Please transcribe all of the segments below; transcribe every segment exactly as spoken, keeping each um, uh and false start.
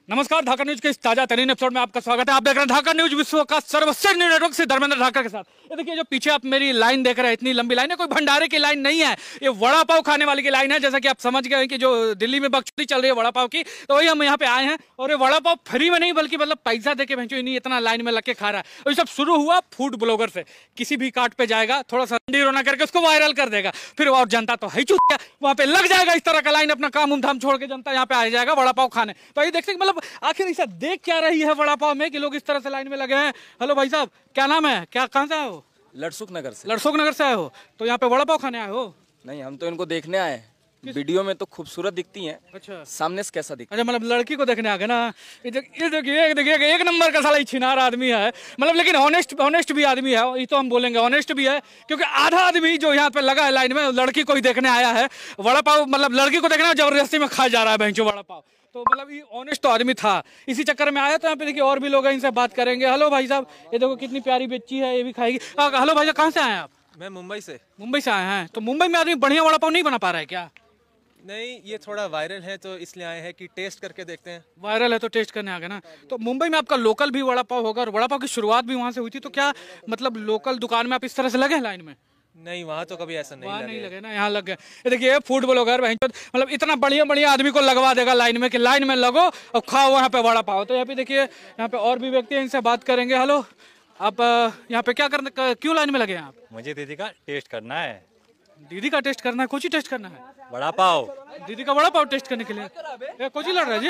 नमस्कार, ढाका न्यूज के इस ताजा तरीन एपिसोड में आपका स्वागत है। आप देख रहे हैं ढाका न्यूज, विश्व का सर्वश्रेष्ठ नेटवर्क से धर्मेंद्र ढाका के साथ। ये देखिए जो पीछे आप मेरी लाइन देख रहे हैं, इतनी लंबी लाइन है, कोई भंडारे की लाइन नहीं है, ये वड़ा पाव खाने वाली की लाइन है। जैसा कि आप समझ गए कि जो दिल्ली में बकचोदी चल रही है वड़ा पाव की, तो वही हम यहाँ पे आए हैं। और ये वड़ा पाव फ्री में नहीं बल्कि मतलब पैसा देके भैंसो नहीं इतना लाइन में लग के खा रहा है। और ये सब शुरू हुआ फूड ब्लॉगर से। किसी भी काट पे जाएगा, थोड़ा सा रोना करके उसको वायरल कर देगा, फिर और जनता तो है चुप, वहां पे लग जाएगा इस तरह का लाइन, अपना काम उम धाम छोड़ के जनता यहाँ पे आ जाएगा वड़ा पाव खाने। तो ये देखते मतलब आखिर ऐसा देख क्या रही है वड़ा पाव में कि लोग इस तरह से लाइन में लगे हैं। हेलो भाई साहब, क्या नाम है, क्या कहाँ से आए हो? लड़सुख नगर से। लड़सुख नगर से आए हो, तो यहाँ पे वड़ा पाव खाने आए हो? नहीं, हम तो इनको देखने आए हैं। वीडियो में तो खूबसूरत दिखती हैं। अच्छा, सामने से कैसा दिखता? अच्छा, मतलब लड़की को देखने आ गए ना। ये देखिए एक देखिए एक नंबर का साला ये छिनार आदमी है, मतलब लेकिन ऑनेस्ट ऑनेस्ट भी आदमी है, ये तो हम बोलेंगे ऑनेस्ट भी है, क्योंकि आधा आदमी जो यहाँ पे लगा है लाइन में लड़की को ही देखने आया है। वड़ा पाव मतलब लड़की को देखना जबरदस्ती में खा जा रहा है भैंसो वड़ा पाव। तो मतलब ये ऑनेस्ट तो आदमी था, इसी चक्कर में आया। तो यहाँ पे देखिए और भी लोग हैं, इनसे बात करेंगे। हेलो भाई साहब, ये देखो कितनी प्यारी बच्ची है, ये भी खाएगी। हेलो भाई साहब, कहाँ से आए हैं आप? मैं मुंबई से। मुंबई से आए हैं, तो मुंबई में आदमी बढ़िया वड़ा पाव नहीं बना पा रहा है क्या? नहीं, ये थोड़ा वायरल है तो इसलिए आए हैं कि टेस्ट करके देखते हैं। वायरल है तो टेस्ट करने आ गए ना। तो मुंबई में आपका लोकल भी वड़ा पाव होगा और वड़ा पाव की शुरुआत भी वहाँ से हुई थी, तो क्या मतलब लोकल दुकान में आप इस तरह से लगे लाइन में? नहीं, वहाँ तो कभी ऐसा नहीं लगे। नहीं लगे ना, यहाँ लग गए। ये देखिए फूड ब्लॉगर मतलब इतना बढ़िया बढ़िया आदमी को लगवा देगा लाइन में कि लाइन में लगो और खाओ वहाँ पे वड़ा पाव। तो यहाँ पे देखिए यहाँ पे और भी व्यक्ति हैं, इनसे बात करेंगे। हेलो, आप यहाँ पे क्या करने क्यों लाइन में लगे हैं आप? मुझे दीदी का टेस्ट करना है। दीदी का टेस्ट करना है? कुछ ही टेस्ट करना है? वड़ा पाव। दीदी का वड़ा पाव टेस्ट करने के लिए कुछ ही लड़ रहा है जी?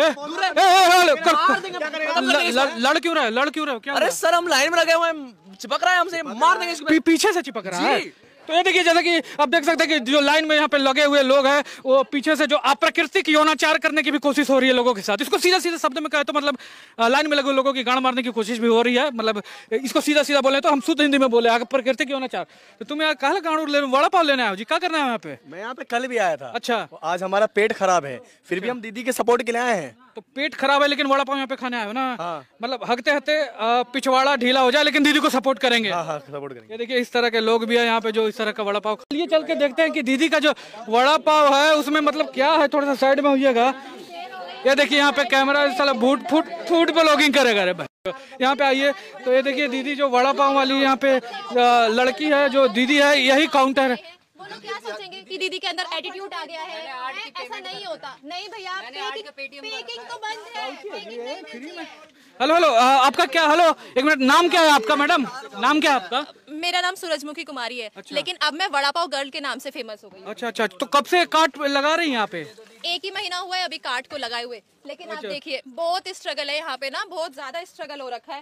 लड़ क्यों रहा है, लड़ क्यों रहा है, क्या? अरे सर, हम लाइन में लगे हुए हैं, चिपक रहा है हमसे, मार देंगे इसको। पीछे से चिपक रहा है। तो ये देखिए जैसा कि आप देख सकते हैं कि जो लाइन में यहाँ पे लगे हुए लोग हैं, वो पीछे से जो अप्राकृतिक यौनाचार करने की भी कोशिश हो रही है लोगों के साथ। इसको सीधा सीधा शब्द में कहे तो मतलब लाइन में लगे लोगों की गांड मारने की कोशिश भी हो रही है। मतलब इसको सीधा सीधा बोले तो हम शुद्ध हिंदी में बोले अप्राकृतिक यौनाचार। तो तुम यहाँ कहा गांड ले वड़ा पाव लेने आए हो जी? क्या करना है यहाँ पे? मैं यहाँ पे कल भी आया था। अच्छा, आज हमारा पेट खराब है, फिर भी हम दीदी के सपोर्ट के लिए आए हैं। तो पेट खराब है लेकिन वड़ा पाव यहाँ पे खाने आए हो ना? हाँ। मतलब हकते हकते पिछवाड़ा ढीला हो जाए लेकिन दीदी को सपोर्ट करेंगे। हाँ हाँ, सपोर्ट करेंगे। ये देखिए इस तरह के लोग भी हैं यहाँ पे जो इस तरह का वड़ा पाव। ये चल के देखते हैं कि दीदी का जो वड़ा पाव है उसमें मतलब क्या है। थोड़ा सा साइड में होइएगा। ये देखिए यहाँ पे कैमरा साला फूड फूड फूड ब्लॉगिंग करेगा रे भाई, यहाँ पे आइए। तो ये देखिए दीदी जो वड़ा पाव वाली यहाँ पे लड़की है, जो दीदी है, यही काउंटर है। वो लोग क्या सोचेंगे कि दीदी के अंदर एटीट्यूड आ गया है? ऐसा नहीं होता। नहीं भैया, पेकिंग तो बंद है। हेलो हेलो, आपका क्या? हेलो एक मिनट, नाम क्या है आपका मैडम? नाम क्या है आपका? मेरा नाम सूरजमुखी कुमारी है। अच्छा। लेकिन अब मैं वड़ा पाव गर्ल के नाम से फेमस हो गई। अच्छा अच्छा, तो कब से काट लगा रही हैं यहाँ पे? एक ही महीना हुआ है अभी काट को लगाए हुए। लेकिन आप देखिए बहुत स्ट्रगल है यहाँ पे ना, बहुत ज्यादा स्ट्रगल हो रखा है,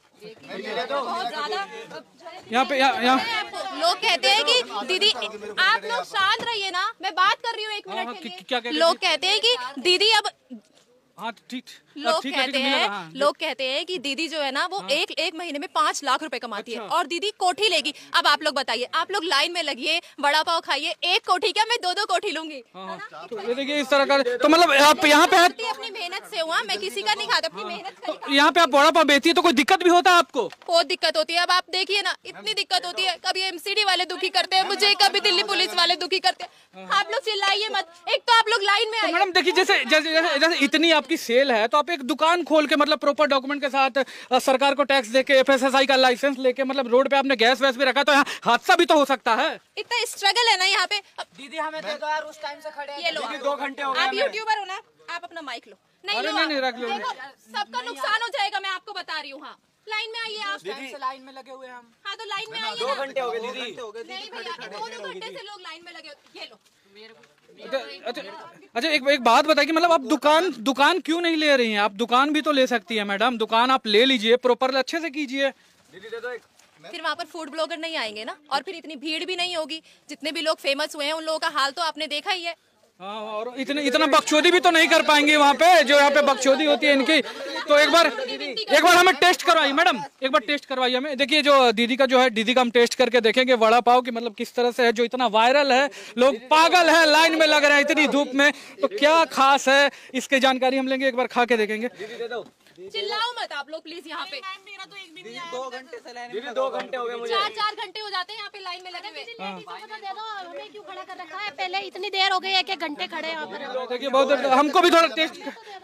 बहुत ज्यादा। यहाँ पे यहाँ लोग कहते हैं कि दीदी आप लोग शांत रहिए ना, मैं बात कर रही हूँ एक मिनट के लिए। लोग कहते हैं कि दीदी अब हाँ ठीक, लोग कहते हैं हाँ, लोग कहते हैं कि दीदी जो है ना वो हाँ, एक एक महीने में पाँच लाख रुपए कमाती अच्छा। है और दीदी कोठी लेगी। अब आप लोग बताइए, आप लोग लाइन में लगिए, वड़ा पाव खाइए, एक कोठी क्या मैं दो दो कोठी लूंगी। हाँ, तो ये देखिए इस तरह का। तो मतलब आप यहाँ पे अपनी मेहनत से हुआ, मैं किसी का नहीं खाता, अपनी मेहनत का। यहाँ पे आप वड़ा पाव बेचती है तो कोई दिक्कत भी होता है आपको? बहुत दिक्कत होती है। अब आप देखिए ना, इतनी दिक्कत होती है। कभी एमसीडी वाले दुखी करते हैं मुझे, कभी दिल्ली पुलिस वाले दुखी करते हैं। आप लोग चिल्लाइए मत, एक तो आप लोग लाइन में आइए। मैडम देखिए जैसे जैसे इतनी आपकी सेल है तो एक दुकान खोल के मतलब प्रॉपर डॉक्यूमेंट के साथ सरकार को टैक्स देके एफएसएसआई का लाइसेंस लेके मतलब रोड पे आपने गैस वैस भी रखा, तो यहाँ हादसा भी तो हो सकता है। इतना स्ट्रगल है ना यहाँ पे। दीदी हमें दे दो यार, उस टाइम से खड़े हैं। ये लो, दो घंटे हो गए। आप यूट्यूबर हो ना, आप अपना माइक लो। नहीं लो, नहीं, नहीं रख लो। सबका नुकसान हो जाएगा, मैं आपको बता रही हूँ। हाँ, लाइन में आइए आप। टाइम से लाइन में लगे हुए हम। हाँ तो लाइन में आइए। दो घंटे हो गए दीदी। नहीं भैया, दो दो घंटे से लोग लाइन में लगे। ये लो। अच्छा अच्छा, एक एक बात बताइए, मतलब आप दुकान दुकान क्यों नहीं ले रही हैं? आप दुकान भी तो ले सकती है मैडम, दुकान आप ले लीजिए, प्रॉपर अच्छे से कीजिए। फिर वहाँ पर फूड ब्लॉगर नहीं आएंगे ना, और फिर इतनी भीड़ भी नहीं होगी। जितने भी लोग फेमस हुए हैं उन लोगों का हाल तो आपने देखा ही है। हाँ, और इतने इतना बकचोदी भी तो नहीं कर पाएंगे वहाँ पे, जो यहाँ पे बकचोदी होती है इनकी। तो एक बार एक बार हमें टेस्ट करवाइए मैडम, एक बार टेस्ट करवाइए हमें। देखिए जो दीदी का जो है, दीदी का हम टेस्ट करके देखेंगे वड़ा पाव की मतलब किस तरह से है, जो इतना वायरल है, लोग पागल है, लाइन में लग रहे हैं इतनी धूप में। तो क्या खास है इसकी जानकारी हम लेंगे, एक बार खा के देखेंगे। चिल्लाओ मत आप लोग प्लीज यहाँ पे। मेरा तो एक भी नहीं आया। दो घंटे से लाइन में, दो घंटे हो गए मुझे। चार चार घंटे हो जाते हैं यहाँ पे लाइन में लगे हुए। दे दो, हमें क्यों खड़ा कर रखा है? पहले इतनी देर हो गई है कि घंटे खड़े यहाँ पर। देखिए बहुत, हमको भी थोड़ा टेस्ट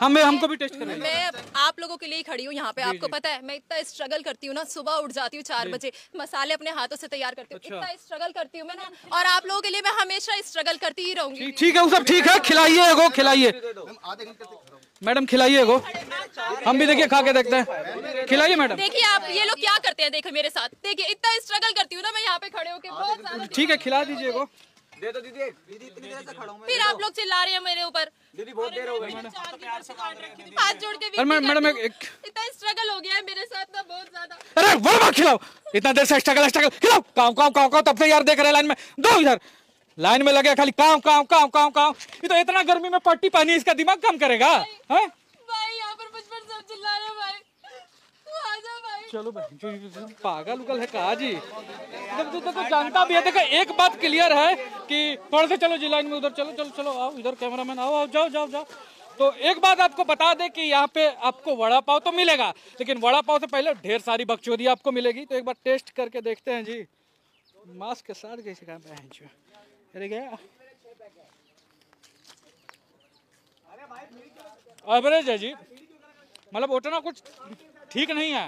हमें हमको भी टेस्ट करना है। मैं आप लोगों के लिए ही खड़ी हूँ यहाँ पे। आपको पता है मैं इतना स्ट्रगल करती हूँ ना, सुबह उठ जाती हूँ चार बजे, मसाले अपने हाथों से तैयार करती हूँ, अच्छा। इतना स्ट्रगल करती हूँ मैं ना, और आप लोगों के लिए मैं हमेशा स्ट्रगल करती ही रहूंगी। ठीक है, वो सब ठीक है, खिलाइए एगो, खिलाइए मैडम, खिलाइए एगो, हम भी देखिए खा के देखते हैं, खिलाइए मैडम। देखिए आप ये लोग क्या करते हैं, देखो मेरे साथ, देखिए इतना स्ट्रगल करती हूँ ना मैं यहाँ पे खड़े होके, बहुत ज्यादा। ठीक है, खिला दीजिए एगो। दे दो दीदी, दीदी इतनी देर से खड़ा हूँ मैं। फिर आप लोग चिल्ला रहे हैं मेरे ऊपर। दीदी बहुत देर हो गई। हाथ जोड़ के अरे मैडम, मैडम, एक इतना स्ट्रगल हो गया है मेरे साथ ना, बहुत ज्यादा। अरे वो मत खिलाओ, इतना देर से स्ट्रगल स्ट्रगल खिलाओ, काव काव काव काव, तब से यार देख रहे लाइन में, दो इधर लाइन में लगे खाली काव काव काव काव काव। ये तो इतना गर्मी में पट्टी पानी, इसका दिमाग काम करेगा हैं? भाई यहाँ पर मुझ पर सब चिल्ला रहे हैं भाई, तू आ जा भाई। चलो भाई, जो पागल उगल है कहा जी, जब तू तो जानता भी है। देखो एक बात क्लियर है कि थोड़ा से चलो जी लाइन में, उधर चलो चलो चलो, आओ इधर, कैमरामैन आओ आओ, जाओ जाओ जाओ। तो एक बात आपको बता दे कि यहाँ पे आपको वड़ा पाव तो मिलेगा, लेकिन वड़ा पाव से पहले ढेर सारी बकचोदी आपको मिलेगी। तो एक बार टेस्ट करके देखते हैं जी, मास्क के साथ कैसे काम है। अरे गया एवरेज है जी, मतलब उतना कुछ ठीक नहीं है।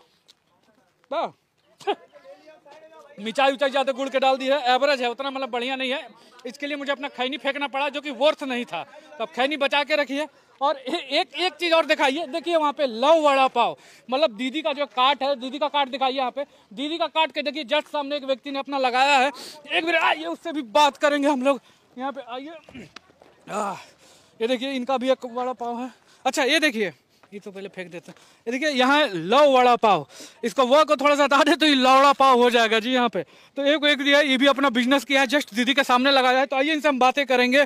मिर्चाई उचाई ज्यादा गुड़ के डाल दी है, एवरेज है, उतना मतलब बढ़िया नहीं है। इसके लिए मुझे अपना खैनी फेंकना पड़ा, जो कि वर्थ नहीं था। तो अब खैनी बचा के रखिए। और ए, एक एक चीज और दिखाइए, देखिए वहाँ पे लव वड़ा पाव, मतलब दीदी का जो कार्ट है, दीदी का कार्ट दिखाइए यहाँ पे, दीदी का कार्ट के देखिए जस्ट सामने एक व्यक्ति ने अपना लगाया है। एक मिनट आइए, उससे भी बात करेंगे हम लोग। यहाँ पे आइए, ये देखिए इनका भी एक वड़ा पाव है। अच्छा ये देखिए, ये तो पहले फेंक देते हैं। ये देखिए यहाँ है लव वड़ा पाव, इसको वो को थोड़ा सा हटा दे तो ये लवड़ा पाव हो जाएगा जी यहाँ पे। तो एक एक दिया, ये भी अपना बिजनेस किया है, जस्ट दीदी के सामने लगाया है। तो आइए इनसे हम बातें करेंगे।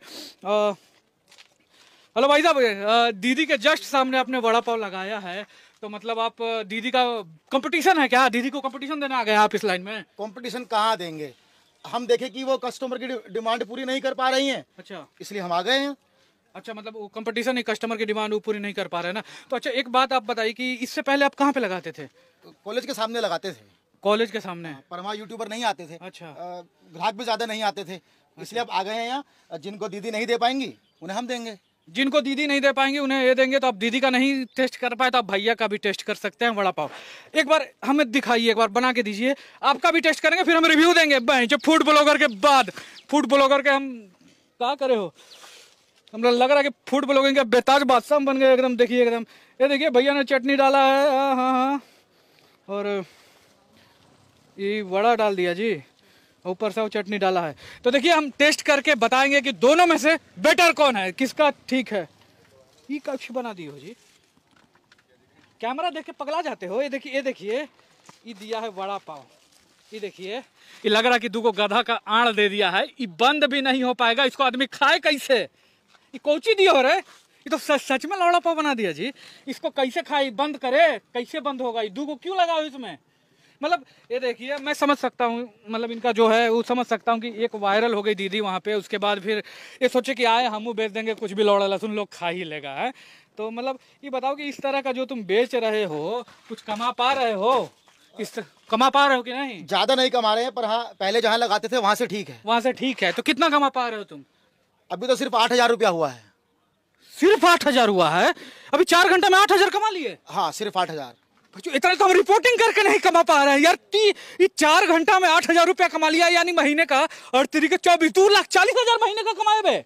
हेलो भाई साहब, दीदी के जस्ट सामने आपने वड़ा पाव लगाया है, तो मतलब आप दीदी का कंपटीशन है क्या? दीदी को कंपटीशन देने आ गए आप इस लाइन में? कंपटीशन कहाँ देंगे, हम देखे कि वो कस्टमर की डिमांड पूरी नहीं कर पा रही हैं, अच्छा, इसलिए हम आ गए हैं। अच्छा, मतलब वो कंपटीशन है, कस्टमर की डिमांड वो पूरी नहीं कर पा रहे हैं ना। तो अच्छा एक बात आप बताइए कि इससे पहले आप कहाँ पे लगाते थे? कॉलेज के सामने लगाते थे। कॉलेज के सामने? पर वहाँ यूट्यूबर नहीं आते थे, अच्छा, ग्राहक भी ज्यादा नहीं आते थे, इसलिए अब आ गए हैं यहाँ। जिनको दीदी नहीं दे पाएंगी उन्हें हम देंगे। जिनको दीदी नहीं दे पाएंगे उन्हें ये देंगे। तो आप दीदी का नहीं टेस्ट कर पाए तो आप भैया का भी टेस्ट कर सकते हैं वड़ा पाव। एक बार हमें दिखाइए, एक बार बना के दीजिए, आपका भी टेस्ट करेंगे, फिर हम रिव्यू देंगे। जो फूड ब्लॉगर के बाद, फूड ब्लॉगर के हम क्या करे हो, हम लोग लग रहा है कि फूड ब्लॉगिंग के बेताज बादशाह बन गए एकदम। देखिए एकदम, ये देखिए भैया ने चटनी डाला है, हाँ हाँ हाँ, और ये वड़ा डाल दिया जी, ऊपर से वो चटनी डाला है। तो देखिए हम टेस्ट करके बताएंगे कि दोनों में से बेटर कौन है, किसका ठीक है। ये कक्ष बना दी हो जी, कैमरा देख के पगला जाते हो। ये देखिए, ये देखिए, ये दिया है वड़ा पाव, ये देखिए, ये लग रहा कि दो गधा का आड़ दे दिया है। ये बंद भी नहीं हो पाएगा, इसको आदमी खाए कैसे? ये कोची दिया हो रहे, ये तो सच सच में वड़ा पाव बना दिया जी। इसको कैसे खाए, बंद करे कैसे बंद होगा? ये दो क्यों लगा हो इसमें? मतलब ये देखिए, मैं समझ सकता हूँ, मतलब इनका जो है वो समझ सकता हूँ कि एक वायरल हो गई दीदी वहाँ पे, उसके बाद फिर ये सोचे कि आए हम बेच देंगे, कुछ भी लौड़ा लहसुन लोग खा ही लेगा है। तो मतलब ये बताओ कि इस तरह का जो तुम बेच रहे हो, कुछ कमा पा रहे हो? इस कमा पा रहे हो कि नहीं? ज्यादा नहीं कमा रहे हैं, पर हाँ पहले जहाँ लगाते थे वहाँ से ठीक है। वहाँ से ठीक है, तो कितना कमा पा रहे हो तुम? अभी तो सिर्फ आठ हजार रुपया हुआ है। सिर्फ आठ हजार हुआ है? अभी चार घंटे में आठ हजार कमा लिए? हाँ सिर्फ आठ हजार। इतना तो हम रिपोर्टिंग करके नहीं कमा पा रहे हैं यार। ये चार घंटा में आठ हजार रुपया कमा लिया, यानी महीने का और तरीके चौबीस दो लाख चालीस हजार महीने का कमाए बे।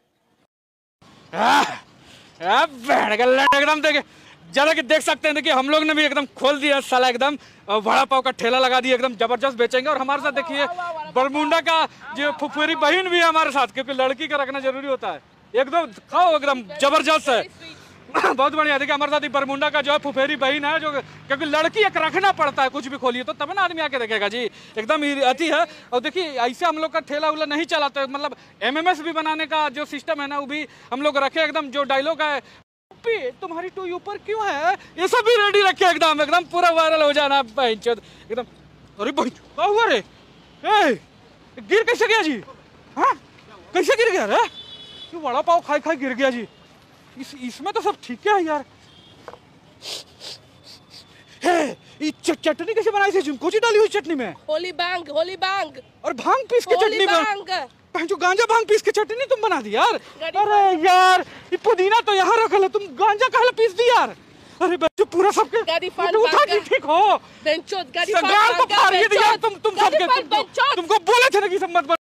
एकदम देखे जरा कि देख सकते हैं, देखिए हम लोग ने भी एकदम खोल दिया साला, एकदम वड़ा पाव का ठेला लगा दिया, एकदम जबरदस्त बेचेंगे। और हमारे साथ देखिए बरमुंडा का जो फुफेरी बहन भी है हमारे साथ, क्योंकि लड़की का रखना जरूरी होता है। एकदम खाओ, एकदम जबरदस्त है, बहुत बढ़िया। देखिए हमारे साथ बरमुंडा का जो है फुफेरी बहन है, जो क्योंकि लड़की एक रखना पड़ता है, कुछ भी खोलिए तो तब ना आदमी आके देखेगा जी, एकदम अति है। और देखिए ऐसे हम लोग का ठेला उला नहीं चलाते, मतलब एमएमएस भी बनाने का जो सिस्टम है ना वो भी हम लोग रखे, एकदम जो डायलॉग है तुम्हारी टू ऊपर क्यों है, ये सब भी रेडी रखे एकदम, एकदम पूरा वायरल हो जाना एकदम। अरे भाई क्या हुआ रे, ए, गिर कैसे गया जी? हाँ कैसे गिर गया रे? ये वड़ा पाव खाई खाई गिर गया जी। इस इसमें तो सब ठीक है यार। ये चटनी कैसे बनाई थी? कौन सी डाली हुई चटनी में? होली बांग, होली बांग और भांग पीस के चटनी में? जो गांजा भांग पीस के चटनी तुम बना दी यार। अरे यार ये पुदीना तो यहाँ रखा है, तुम गांजा कहाँ पीस दी यार। अरे बच्चों पूरा सबके उठा के ठीक हो, बेंचोद गाड़ी सरकार को फाड़ दिया तुम तुम सबके, तुमको बोले थे ना कि सब मत